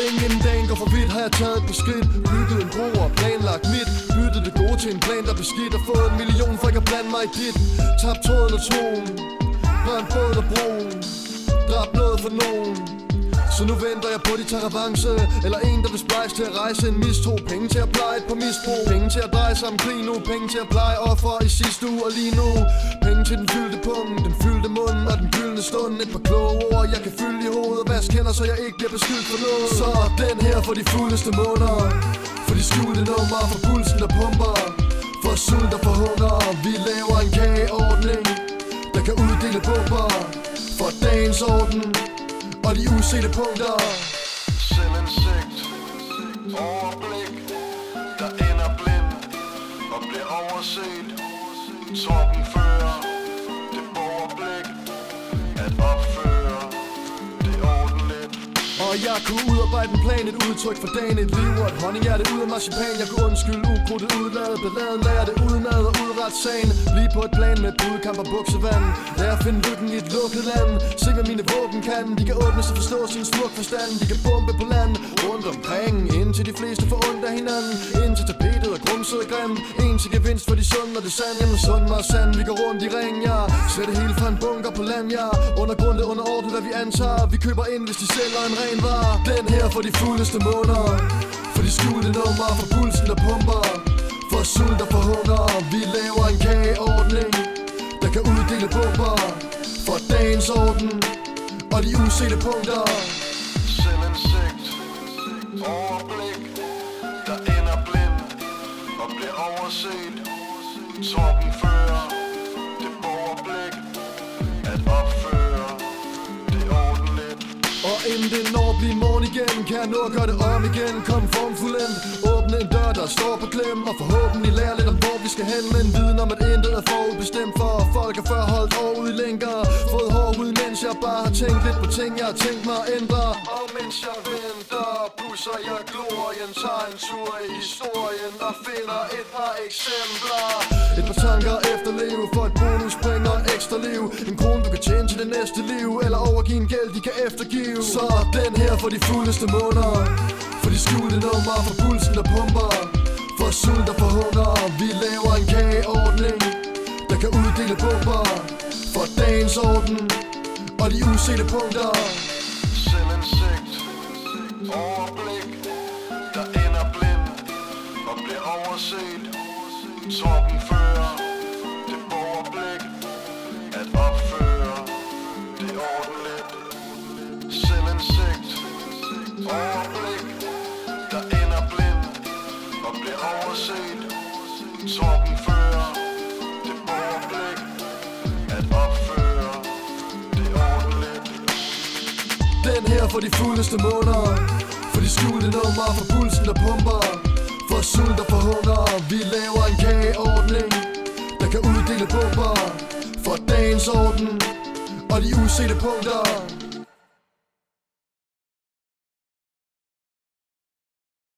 længe inden dagen går for vidt, har jeg taget et par skridt, bygget en bro og planlagt mit, byttet det gode til en plan, der beskidt, og fået 1 million for ikke at blande mig i dit. Tabt tråden og troen, brændt båd og broen, dræbt noget for nogen. Så nu venter jeg på, de tager revanche, eller en, der vil splejse til at rejse en mistro. Penge til at pleje et på misbrug, penge til at dreje sammen krig nu, penge til at pleje offer i sidste uge og lige nu. Penge til den fyldte pung, den fyldte mund og den gyldne stund. Et par kloge ord, jeg kan fylde i hovedet og vaske hænder, så jeg ikke bliver beskyldt for noget. Så den her for de fuldeste måneder, for de skjulte nummer, for pulsen der pumper, for sult og for hunger. Vi laver en kageordning, der kan uddele bomber, for dagens orden og de usete punkter. Selvindsigt, overblik, der ender blind og bliver overset. Torben fører det overblik, at opføre det ordentligt. Og jeg kunne udarbejde en plan, et udtryk for dagen, et liv og et honninghjerte ud af marcipan. Jeg kunne undskylde ukrudtet, udladet, balladen, lære det udenad og udret sagen. Bliv på et plan med budkamp og buksevand, lad at finde lykken i et lukket land. Se hvad mine våben kan, de kan åbnes og forstå sin smuk forstand. De kan bombe på land, rundt omkring, indtil de fleste får ondt af hinanden. Indtil tapetet er grumset og grim, en til gevinst for de sunde og det sand. Jamen sund og sand, vi går rundt i ring, ja. Sæt det hele fra en bunker på land, ja. Undergrundet under ordnet, hvad vi antager. Vi køber ind, hvis de sælger en ren vare. Den her for de fuldeste måneder, for de skjulte nummer, for pulsen der pumper, for sult og for hunger. Vi laver en kageordning, der kan uddele bomber, for dagens orden og de usete punkter. Selvindsigt, overblik, der ender blind og bliver overset. Torben fører det overblik, at opføre det ordentligt. Og inden det når at blive morgen igen, kan jeg nå at gøre det om igen. Kom formfuldendt, åbne en dør, der står på klem, og forhåbentlig lære lidt om hvor vi skal hen. Med en viden om at intet er forudbestemt, for folk er før holdt over i lænker. Fået hår ud, mens jeg bare har tænkt lidt på ting, jeg har tænkt mig at ændre. Og mens jeg venter, pusser jeg glorien, tager en tur i historien og finder et par eksempler. Et par tanker efterleve for et bonusspring og et ekstra liv. En krone du kan tjene til det næste liv, eller overgive en gæld de kan eftergive. Så den her for de fuldeste måneder, for de skjulte nummer, for pulsen der pumper, for sult og for hunger. Vi laver en kageordning, der kan uddele bomber, for dagens orden og de usete punkter. Selvindsigt, overblik, der ender blind og bliver overset. Torben fører det overblik, at opføre det ordentligt. Selvindsigt, overblik, der ender blind og bliver overset. Torben fører det overblik, at opføre det ordentligt. Den her for de fuldeste måneder, for de skjulte nummer, for pulsen der pumper, for sult og for hunger. Vi laver en kageordning, der kan uddele bomber, for dagens orden og de usete punkter.